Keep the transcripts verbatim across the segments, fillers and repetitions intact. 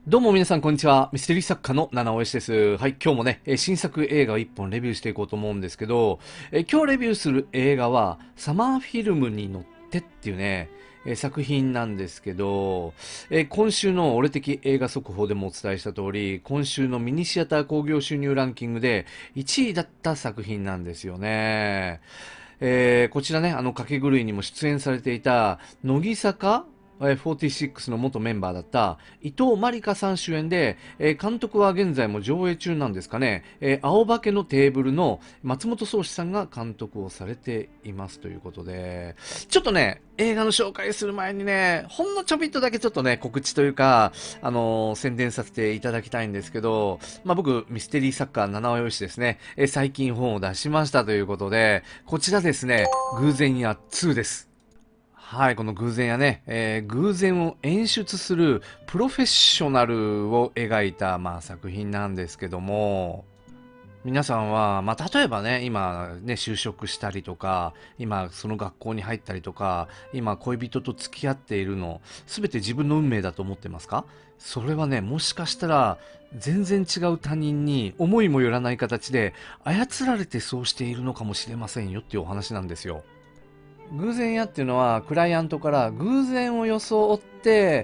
どうも皆さんこんにちは。ミステリー作家の七尾義です。はい、今日もね、えー新作映画を一本レビューしていこうと思うんですけど、えー今日レビューする映画は、サマーフィルムに乗ってっていうね、えー作品なんですけど、えー今週の俺的映画速報でもお伝えした通り、今週のミニシアター興行収入ランキングでいちいだった作品なんですよね。えーこちらね、あの、掛け狂いにも出演されていた、乃木坂えーフォーティーシックスの元メンバーだった伊藤まりかさん主演で、えー監督は現在も上映中なんですかね、えー青化けのテーブルの松本壮志さんが監督をされていますということで、ちょっとね、映画の紹介する前にね、ほんのちょびっとだけちょっとね、告知というか、あのー宣伝させていただきたいんですけど、まあ、僕、ミステリー作家、七尾よしですね、えー最近本を出しましたということで、こちらですね、偶然やツーです。はい、この偶然やね、えー偶然を演出するプロフェッショナルを描いた、まあ、作品なんですけども、皆さんは、まあ、例えばね、今ね、就職したりとか、今その学校に入ったりとか、今恋人と付き合っているの、すべて自分の運命だと思ってますか？それはね、もしかしたら、全然違う他人に思いもよらない形で操られてそうしているのかもしれませんよっていうお話なんですよ。偶然屋っていうのは、クライアントから偶然を装って、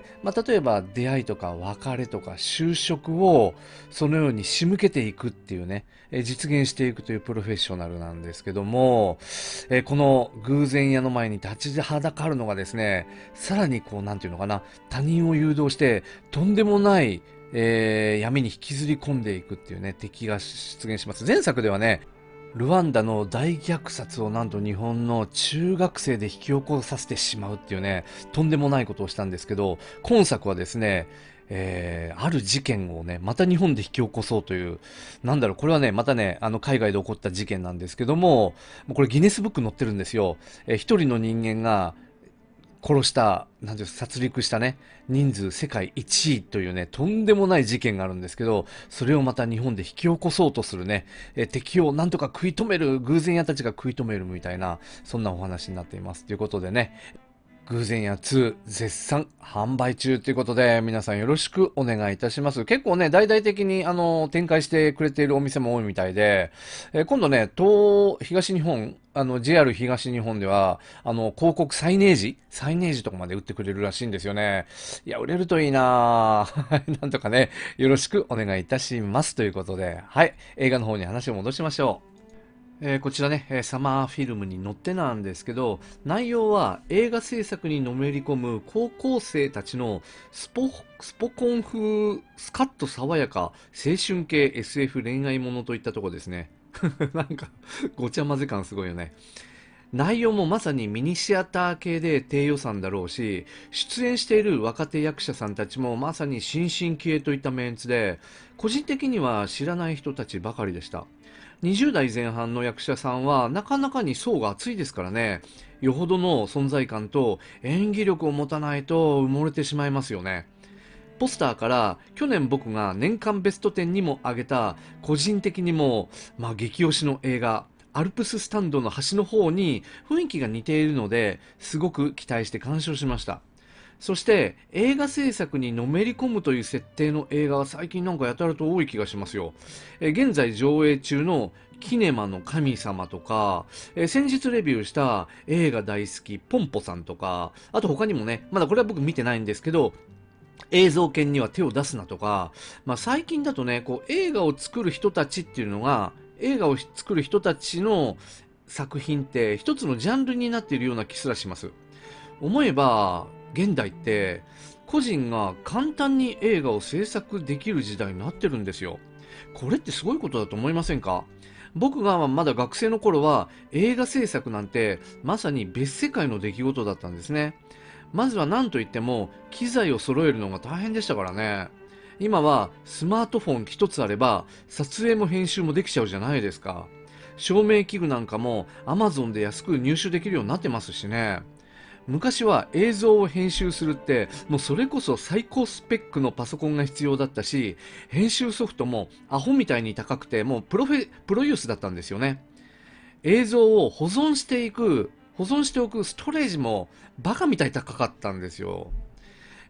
まあ、例えば出会いとか別れとか就職をそのように仕向けていくっていうね、えー実現していくというプロフェッショナルなんですけども、えーこの偶然屋の前に立ちはだかるのがですね、さらにこう、なんていうのかな、他人を誘導して、とんでもない、えー闇に引きずり込んでいくっていうね、敵が出現します。前作ではね、ルワンダの大虐殺をなんと日本の中学生で引き起こさせてしまうっていうね、とんでもないことをしたんですけど、今作はですね、えーある事件をね、また日本で引き起こそうという、なんだろう、これはね、またね、あの、海外で起こった事件なんですけども、もうこれギネスブックに載ってるんですよ。えー一人の人間が、殺した、なんていう殺戮したね、人数世界いちいというね、とんでもない事件があるんですけど、それをまた日本で引き起こそうとするね、えー敵をなんとか食い止める、偶然屋たちが食い止めるみたいな、そんなお話になっています。ということでね、偶然やツー絶賛販売中ということで、皆さんよろしくお願いいたします。結構ね、大々的にあの、展開してくれているお店も多いみたいで、えー今度ね、東、東日本、あの、ジェイアール 東日本では、あの、広告サイネージサイネージとかまで売ってくれるらしいんですよね。いや、売れるといいなぁ。なんとかね、よろしくお願いいたします。ということで、はい、映画の方に話を戻しましょう。えーこちらね、えーサマーフィルムに乗ってなんですけど、内容は映画制作にのめり込む高校生たちのスポ、スポコン風、スカッと爽やか、青春系 エスエフ 恋愛ものといったところですね。なんか、ごちゃ混ぜ感すごいよね。内容もまさにミニシアター系で低予算だろうし、出演している若手役者さんたちもまさに新進気鋭といったメンツで、個人的には知らない人たちばかりでした。にじゅう代前半の役者さんはなかなかに層が厚いですからね、よほどの存在感と演技力を持たないと埋もれてしまいますよね。ポスターから去年僕が年間ベストテンにも挙げた個人的にも、まあ、激推しの映画アルプススタンドの端の方に雰囲気が似ているのですごく期待して鑑賞しました。そして映画制作にのめり込むという設定の映画は最近なんかやたらと多い気がしますよ。えー現在上映中のキネマの神様とか、えー先日レビューした映画大好きポンポさんとか、あと他にもね、まだこれは僕見てないんですけど、映像権には手を出すなとか、まあ、最近だとね、こう映画を作る人たちっていうのが、映画を作る人たちの作品って一つのジャンルになっているような気すらします。思えば、現代って個人が簡単に映画を制作できる時代になってるんですよ。これってすごいことだと思いませんか？僕がまだ学生の頃は映画制作なんてまさに別世界の出来事だったんですね。まずは何といっても機材を揃えるのが大変でしたからね。今はスマートフォン一つあれば撮影も編集もできちゃうじゃないですか。照明器具なんかも Amazon で安く入手できるようになってますしね。昔は映像を編集するってもうそれこそ最高スペックのパソコンが必要だったし、編集ソフトもアホみたいに高くてもうプロフェプロユースだったんですよね。映像を保存していく保存しておくストレージもバカみたいに高かったんですよ。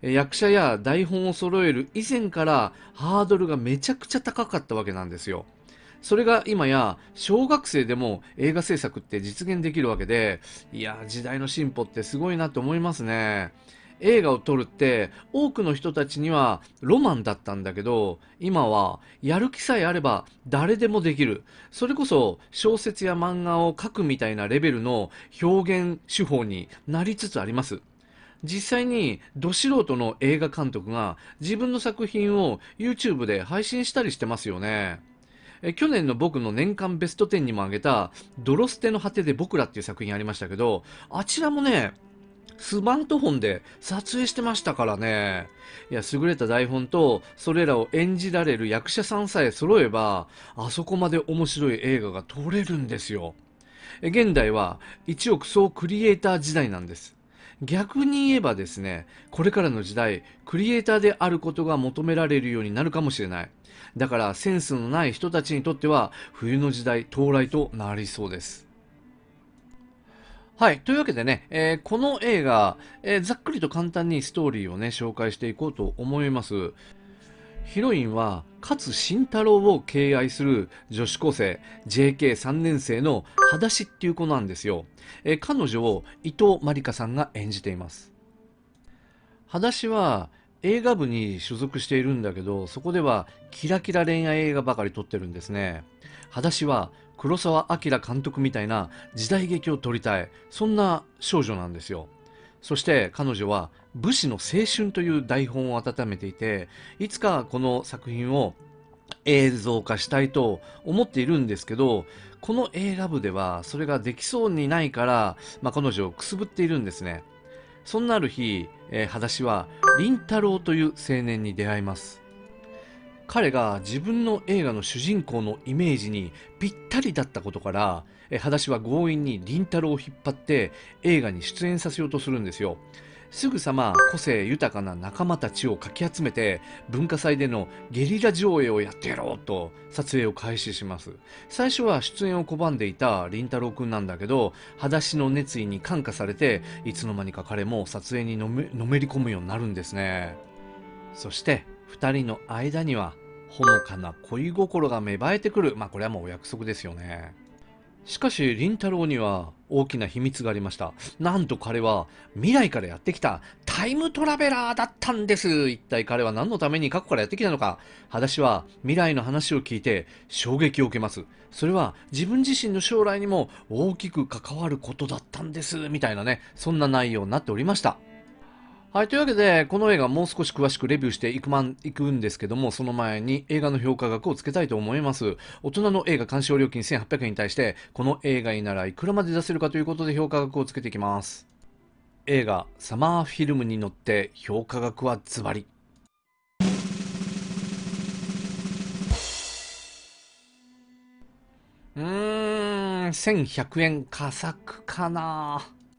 え役者や台本を揃える以前からハードルがめちゃくちゃ高かったわけなんですよ。それが今や小学生でも映画制作って実現できるわけで、いや、時代の進歩ってすごいなと思いますね。映画を撮るって多くの人たちにはロマンだったんだけど、今はやる気さえあれば誰でもできる。それこそ小説や漫画を描くみたいなレベルの表現手法になりつつあります。実際にど素人の映画監督が自分の作品を YouTube で配信したりしてますよね。え去年の僕の年間ベストじゅうにも挙げたドロステの果てで僕らっていう作品ありましたけど、あちらもね、スマートフォンで撮影してましたからね。いや、優れた台本とそれらを演じられる役者さんさえ揃えば、あそこまで面白い映画が撮れるんですよ。え現代はいちおく総クリエイター時代なんです。逆に言えばですね、これからの時代、クリエイターであることが求められるようになるかもしれない。だからセンスのない人たちにとっては冬の時代到来となりそうです。はい。というわけでね、えーこの映画、えーざっくりと簡単にストーリーをね、紹介していこうと思います。ヒロインは勝慎太郎を敬愛する女子高生 ジェーケーさん 年生の裸足っていう子なんですよ。えー彼女を伊藤まりかさんが演じています。裸足は映画部に所属しているんだけど、そこではキラキラ恋愛映画ばかり撮ってるんですね。裸足は黒澤明監督みたいな時代劇を撮りたい、そんな少女なんですよ。そして彼女は武士の青春という台本を温めていて、いつかこの作品を映像化したいと思っているんですけど、この映画部ではそれができそうにないから、まあ、彼女をくすぶっているんですね。そんなある日、えー、裸足は凛太郎という青年に出会います。彼が自分の映画の主人公のイメージにぴったりだったことから、えー裸足は強引に凛太郎を引っ張って映画に出演させようとするんですよ。すぐさま個性豊かな仲間たちをかき集めて文化祭でのゲリラ上映をやってやろうと撮影を開始します。最初は出演を拒んでいた凛太郎くんなんだけど、裸足の熱意に感化されて、いつの間にか彼も撮影にのめのめり込むようになるんですね。そして二人の間にはほのかな恋心が芽生えてくる。まあこれはもうお約束ですよね。しかし、凛太郎には大きな秘密がありました。なんと彼は未来からやってきたタイムトラベラーだったんです。一体彼は何のために過去からやってきたのか。裸足は未来の話を聞いて衝撃を受けます。それは自分自身の将来にも大きく関わることだったんです。みたいなね、そんな内容になっておりました。はい、というわけで、この映画もう少し詳しくレビューしていくまん、いくんですけども、その前に映画の評価額をつけたいと思います。大人の映画鑑賞料金せんはっぴゃくえんに対して、この映画にならいくらまで出せるかということで評価額をつけていきます。映画、サマーフィルムに乗って評価額はズバリ。うーん、せんひゃくえん佳作かな。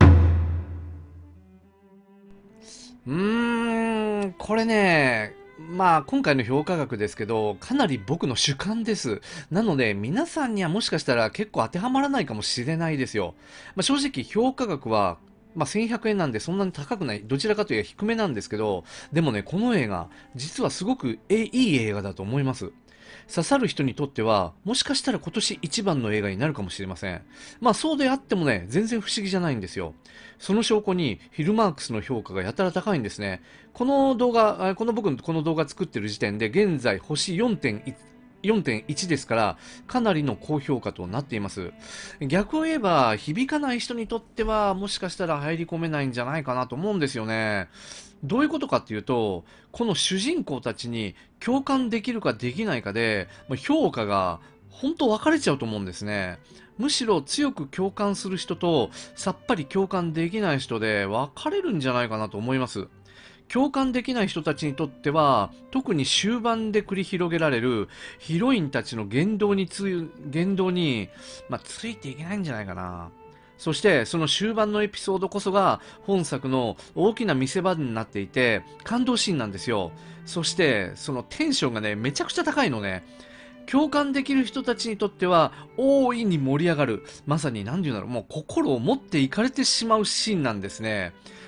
うーん、これね、まあ今回の評価額ですけど、かなり僕の主観です。なので皆さんにはもしかしたら結構当てはまらないかもしれないですよ。まあ、正直評価額は、まあ、せんひゃくえんなんでそんなに高くない。どちらかというと低めなんですけど、でもね、この映画、実はすごくえいい映画だと思います。刺さる人にとっては、もしかしたら今年一番の映画になるかもしれません。まあそうであってもね、全然不思議じゃないんですよ。その証拠に、ヒルマークスの評価がやたら高いんですね。この動画、あこの僕のこの動画作ってる時点で、現在星よんてんいち、よんてんいちですから、かなりの高評価となっています。逆を言えば、響かない人にとっては、もしかしたら入り込めないんじゃないかなと思うんですよね。どういうことかっていうと、この主人公たちに共感できるかできないかで、まあ評価が本当分かれちゃうと思うんですね。むしろ強く共感する人とさっぱり共感できない人で分かれるんじゃないかなと思います。共感できない人たちにとっては、特に終盤で繰り広げられるヒロインたちの言動につ言動に、まあ、ついていけないんじゃないかな。そしてその終盤のエピソードこそが本作の大きな見せ場になっていて、感動シーンなんですよ。そしてそのテンションがね、めちゃくちゃ高いのね。共感できる人たちにとっては大いに盛り上がる、まさに何て言うんだろう、もう心を持っていかれてしまうシーンなんですね。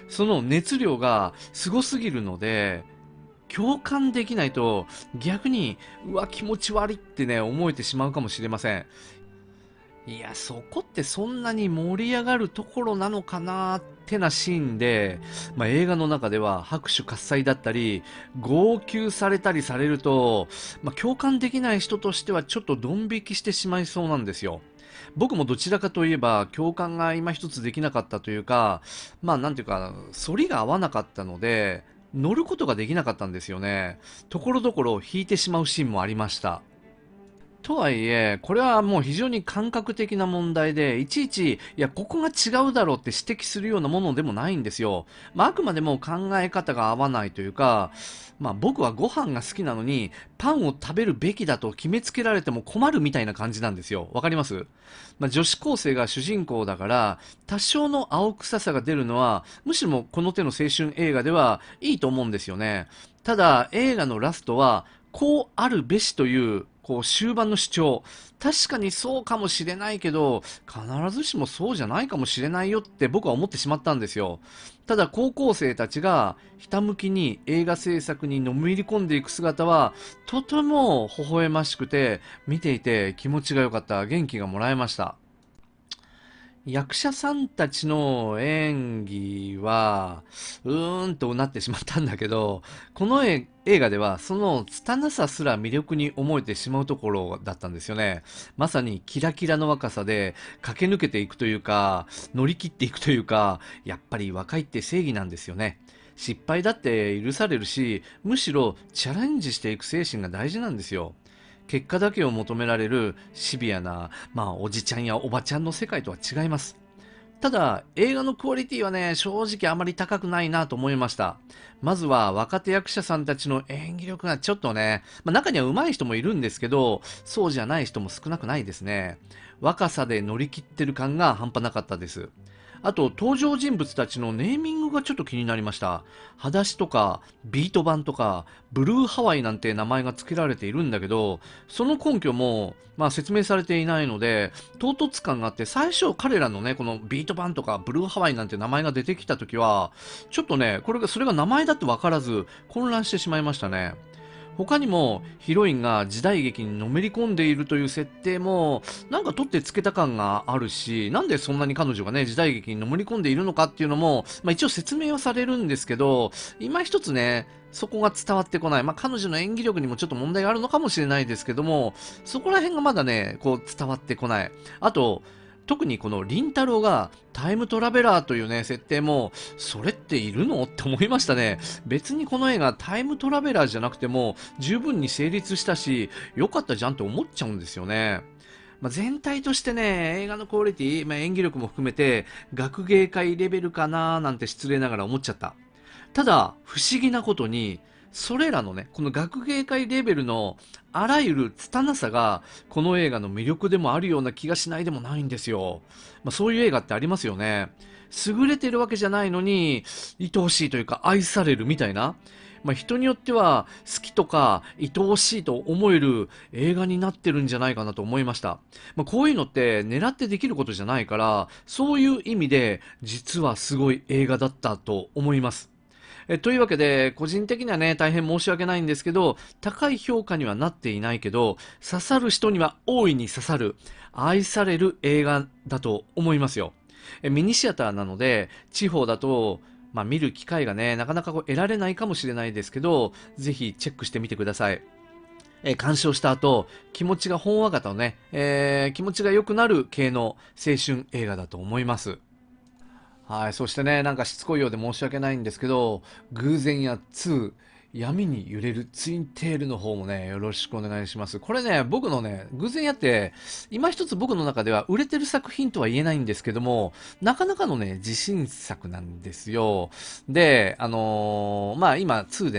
その熱量がすごすぎるので、共感できないと逆に、うわ、気持ち悪いってね、思えてしまうかもしれません。いや、そこってそんなに盛り上がるところなのかなってなシーンで、まあ、映画の中では拍手喝采だったり、号泣されたりされると、まあ、共感できない人としてはちょっとドン引きしてしまいそうなんですよ。僕もどちらかといえば共感が今一つできなかったというか、まあなんていうか、反りが合わなかったので、乗ることができなかったんですよね。ところどころ引いてしまうシーンもありました。とはいえ、これはもう非常に感覚的な問題で、いちいち、いや、ここが違うだろうって指摘するようなものでもないんですよ。まあ、あくまでも考え方が合わないというか、まあ、僕はご飯が好きなのに、パンを食べるべきだと決めつけられても困るみたいな感じなんですよ。わかります？まあ、女子高生が主人公だから、多少の青臭さが出るのは、むしろこの手の青春映画ではいいと思うんですよね。ただ、映画のラストは、こうあるべしという、こう終盤の主張。確かにそうかもしれないけど、必ずしもそうじゃないかもしれないよって僕は思ってしまったんですよ。ただ高校生たちがひたむきに映画制作にのめり込んでいく姿は、とても微笑ましくて、見ていて気持ちが良かった。元気がもらえました。役者さんたちの演技は、うーんとなってしまったんだけど、この映映画ではその拙さすら魅力に思えてしまうところだったんですよね。まさにキラキラの若さで駆け抜けていくというか、乗り切っていくというか、やっぱり若いって正義なんですよね。失敗だって許されるし、むしろチャレンジしていく精神が大事なんですよ。結果だけを求められるシビアな、まあ、おじちゃんやおばちゃんの世界とは違います。ただ、映画のクオリティはね、正直あまり高くないなと思いました。まずは若手役者さんたちの演技力がちょっとね、まあ、中には上手い人もいるんですけど、そうじゃない人も少なくないですね。若さで乗り切ってる感が半端なかったです。あと、登場人物たちのネーミングがちょっと気になりました。裸足とか、ビート板とか、ブルーハワイなんて名前が付けられているんだけど、その根拠も、まあ説明されていないので、唐突感があって、最初彼らのね、このビート板とか、ブルーハワイなんて名前が出てきたときは、ちょっとね、これが、それが名前だってわからず、混乱してしまいましたね。他にもヒロインが時代劇にのめり込んでいるという設定もなんか取ってつけた感があるし、なんでそんなに彼女がね時代劇にのめり込んでいるのかっていうのも、まあ、一応説明はされるんですけど、今一つねそこが伝わってこない。まあ、彼女の演技力にもちょっと問題があるのかもしれないですけども、そこら辺がまだねこう伝わってこない。あと特にこの凛太郎がタイムトラベラーというね、設定も、それっているのって思いましたね。別にこの映画タイムトラベラーじゃなくても十分に成立したし、良かったじゃんって思っちゃうんですよね。まあ、全体としてね、映画のクオリティ、まあ、演技力も含めて、学芸会レベルかなーなんて失礼ながら思っちゃった。ただ、不思議なことに、それらのね、この学芸会レベルのあらゆる拙さが、この映画の魅力でもあるような気がしないでもないんですよ。まあ、そういう映画ってありますよね。優れてるわけじゃないのに、愛おしいというか愛されるみたいな。まあ、人によっては好きとか愛おしいと思える映画になってるんじゃないかなと思いました。まあ、こういうのって狙ってできることじゃないから、そういう意味で実はすごい映画だったと思います。えというわけで、個人的にはね、大変申し訳ないんですけど、高い評価にはなっていないけど、刺さる人には大いに刺さる、愛される映画だと思いますよ。えミニシアターなので、地方だと、まあ、見る機会がね、なかなかこう得られないかもしれないですけど、ぜひチェックしてみてください。えー鑑賞した後、気持ちがほんわかとね、えー気持ちが良くなる系の青春映画だと思います。はい。そしてね、なんかしつこいようで申し訳ないんですけど、偶然やに、闇に揺れるツインテールの方もね、よろしくお願いします。これね、僕のね、偶然やって、今一つ僕の中では売れてる作品とは言えないんですけども、なかなかのね、自信作なんですよ。で、あのーまあ今にでね、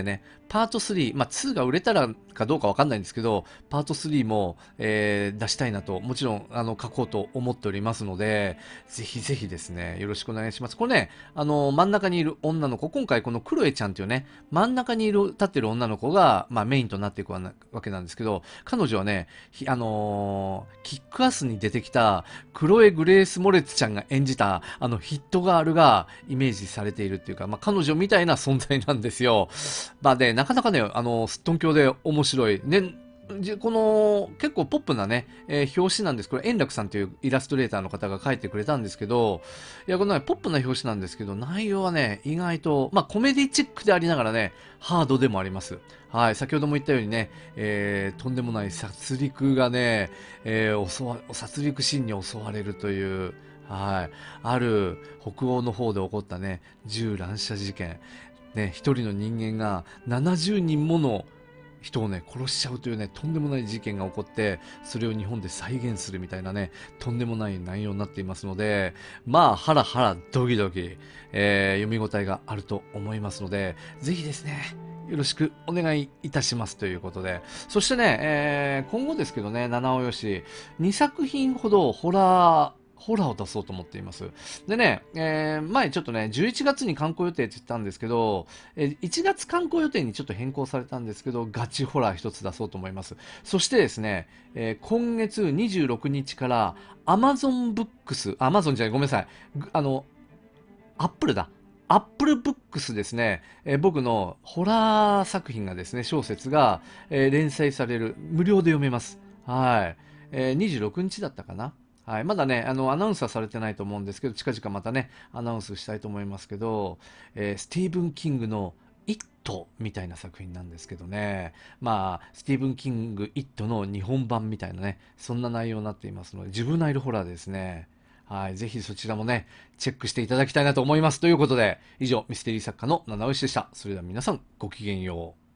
パートスリー、まあ、ツーが売れたらかどうかわかんないんですけど、パートスリーも、えー出したいなと、もちろん、あの、書こうと思っておりますので、ぜひぜひですね、よろしくお願いします。これね、あの、真ん中にいる女の子、今回このクロエちゃんっていうね、真ん中にいる、立ってる女の子が、まあ、メインとなっていくわなわけなんですけど、彼女はね、ひあのーキックアスに出てきた、クロエ・グレース・モレツちゃんが演じた、あの、ヒットガールがイメージされているっていうか、まあ、彼女みたいな存在なんですよ。まあね、なかなかね、あの、すっとんきょうで面白い。ね、じこの結構ポップなね、えー表紙なんです。これ、円楽さんというイラストレーターの方が描いてくれたんですけど、いや、このね、ポップな表紙なんですけど、内容はね、意外と、まあ、コメディチックでありながらね、ハードでもあります。はい、先ほども言ったようにね、えーとんでもない殺戮がね、えー襲わ殺戮シーンに襲われるという、はい、ある北欧の方で起こったね、銃乱射事件。ね、一人の人間がななじゅうにんもの人をね、殺しちゃうというね、とんでもない事件が起こって、それを日本で再現するみたいなね、とんでもない内容になっていますので、まあ、ハラハラドキドキ、えー読み応えがあると思いますので、ぜひですね、よろしくお願いいたしますということで。そしてね、えー今後ですけどね、七尾よし、にさく品ほどホラー、ホラーを出そうと思っています。でね、えー前ちょっとね、じゅういちがつに観光予定って言ったんですけど、えーいちがつ観光予定にちょっと変更されたんですけど、ガチホラー一つ出そうと思います。そしてですね、えー今月にじゅうろくにちから Amazon Books、Amazon じゃない、ごめんなさい。ぐあの、Apple だ。Apple Books ですね、えー僕のホラー作品がですね、小説が、えー連載される、無料で読めます。はい。えーにじゅうろくにちだったかな。はい。まだね、あの、アナウンスはされてないと思うんですけど、近々またね、アナウンスしたいと思いますけど、えースティーブン・キングのイットみたいな作品なんですけどね。まあ、スティーブン・キングイットの日本版みたいなね、そんな内容になっていますので、ジブナイルホラーですね。はい。ぜひそちらもね、チェックしていただきたいなと思います。ということで、以上、ミステリー作家の七尾石でした。それでは皆さん、ごきげんよう。